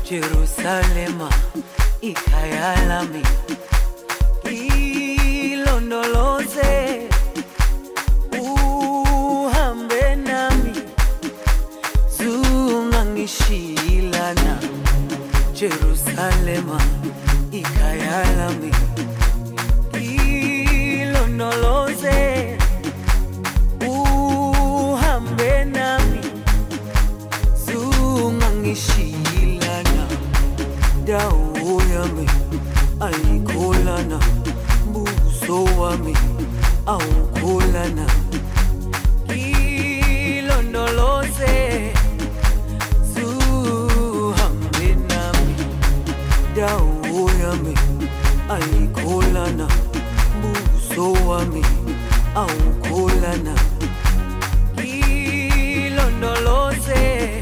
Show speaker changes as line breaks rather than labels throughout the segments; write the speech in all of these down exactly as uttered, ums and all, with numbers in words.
Jerusalema, ikhaya lami, ilondoloze, uhambe nami, zungangishilana. Jerusalema, ikhaya lami, ilondoloze, uhambe nami, zungangishilana. Dawo yami ayikholana, buso wami awukholana. Ilondoloze, zuhambe nami. Dawo yami ayikholana, buso wami awukholana. Ilondoloze,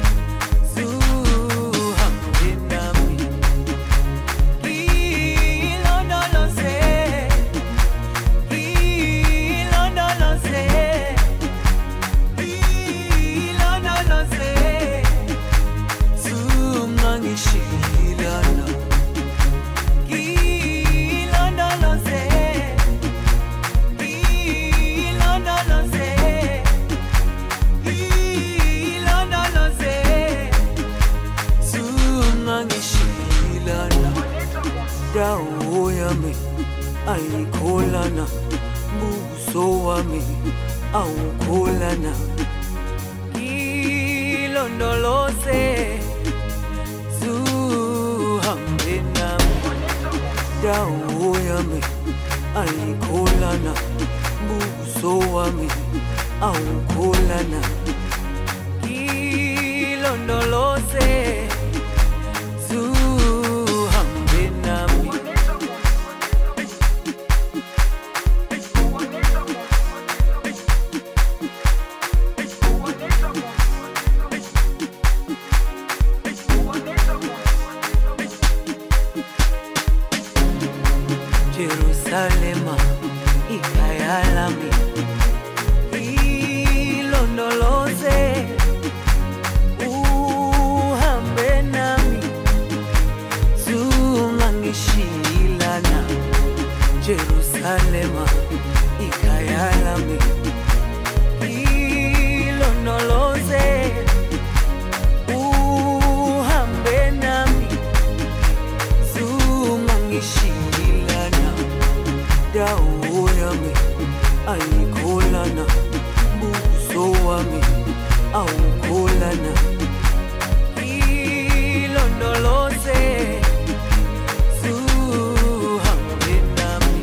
dawo yami ayikholana, buso wami awukholana. Ilondoloze, zuhambe nami. Dawo yami ayikholana, buso wami awukholana. Ilondoloze, Jerusalema, ikhaya lami, ilondoloze, uhambe nami, zungangishilana. Jerusalema, ikhaya lami, ilondoloze, uhambe nami, zungangishilana. Dawo yami ayikholana, buso wami awukholana. Ilondoloze, zuhambe nami.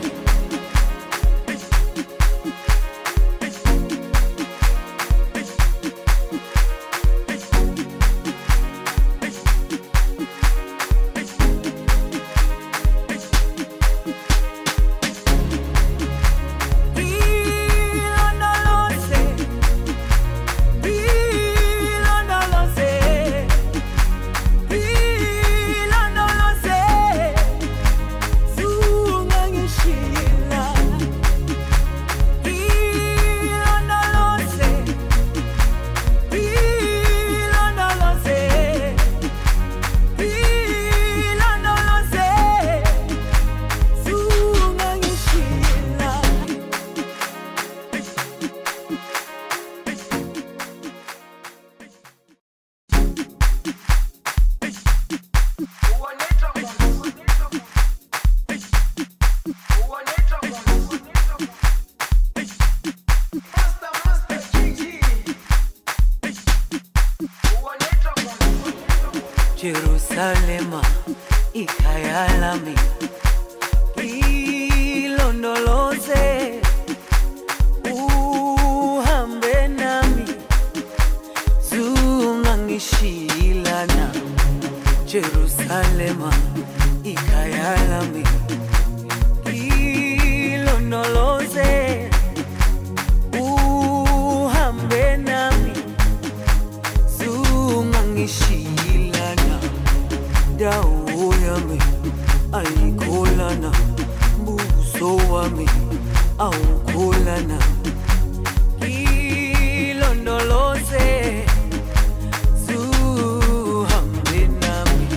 Jerusalema, ikhaya lami, ilondoloze, uhambe nami, zungangishilana. Jerusalema, ikhaya lami, ilondoloze, uhambe nami, zungangishilana. Dawo yami ayikholana, buso wami awukholana. Ilondoloze, zuhambe nami.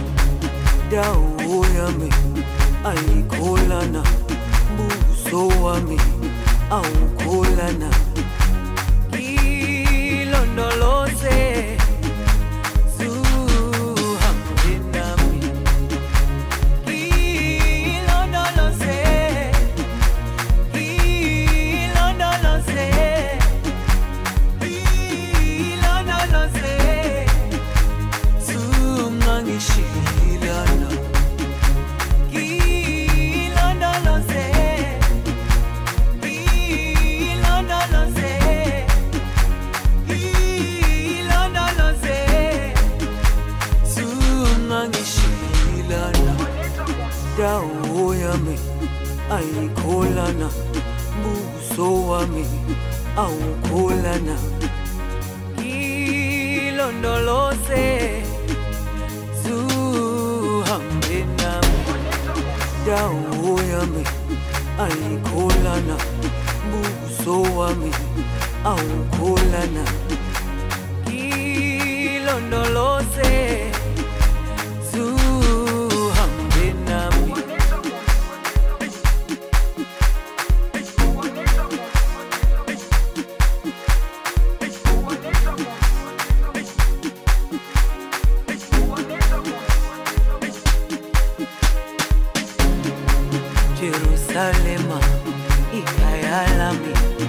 yami ayikholana, buso wami awukholana. Ilondoloze zuhambe nami, dawo yami ayikholana, buso wami awukholana. Ilondoloze zuhambe nami. Jerusalema, ikhaya lami.